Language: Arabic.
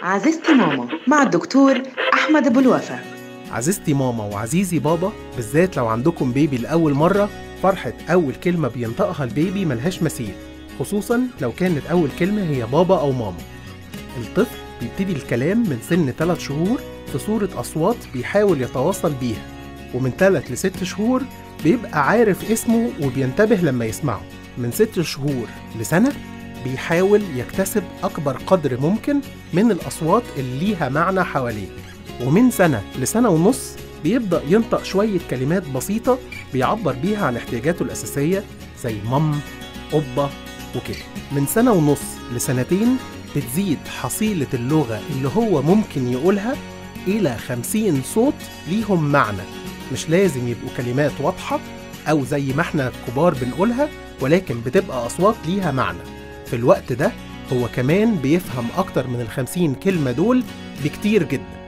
عزيزتي ماما مع الدكتور أحمد أبو الوفا. عزيزتي ماما وعزيزي بابا، بالذات لو عندكم بيبي لأول مرة، فرحة أول كلمة بينطقها البيبي ملهاش مثيل، خصوصاً لو كانت أول كلمة هي بابا أو ماما. الطفل بيبتدي الكلام من سن 3 شهور في صورة أصوات بيحاول يتواصل بيها، ومن 3 ل6 شهور بيبقى عارف اسمه وبينتبه لما يسمعه. من 6 شهور لسنة بيحاول يكتسب أكبر قدر ممكن من الأصوات اللي ليها معنى حواليه. ومن سنة لسنة ونص بيبدأ ينطق شوية كلمات بسيطة بيعبر بيها عن احتياجاته الأساسية زي مام، أبا وكده. من سنة ونص لسنتين بتزيد حصيلة اللغة اللي هو ممكن يقولها إلى 50 صوت ليهم معنى، مش لازم يبقوا كلمات واضحة أو زي ما احنا الكبار بنقولها، ولكن بتبقى أصوات ليها معنى. في الوقت ده هو كمان بيفهم أكتر من 50 كلمة دول بكتير جدا.